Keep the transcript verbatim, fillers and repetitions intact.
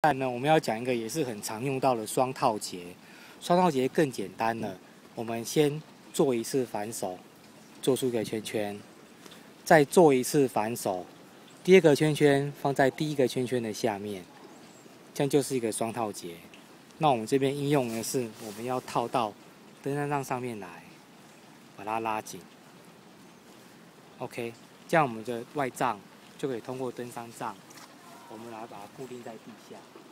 来呢，我们要讲一个也是很常用到的双套结。双套结更简单了，我们先做一次反手，做出一个圈圈，再做一次反手，第二个圈圈放在第一个圈圈的下面，这样就是一个双套结。那我们这边应用的是，我们要套到登山杖上面来，把它拉紧。OK， 这样我们的外杖就可以通过登山杖，我们来把它固定在地下。